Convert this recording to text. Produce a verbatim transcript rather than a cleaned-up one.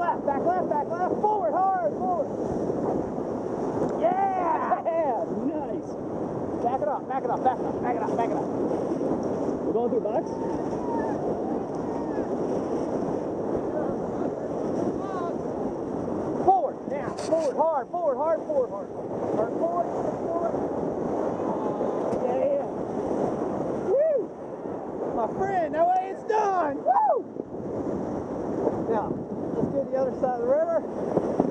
left, back left, back left. Forward, hard, forward. Yeah! Yeah! Nice. Back it up, back it up, back it up, back it up, back it up. We're going through box? Forward, now, forward, hard, forward, hard, forward, hard. Hard, forward, forward. Yeah! Woo! My friend, that way it's done! Woo! Now, let's do the other side of the river.